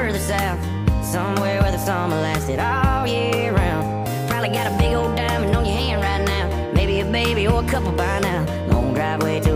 further south, somewhere where the summer lasted all year round. Probably got a big old diamond on your hand right now, maybe a baby or a couple by now. Long driveway to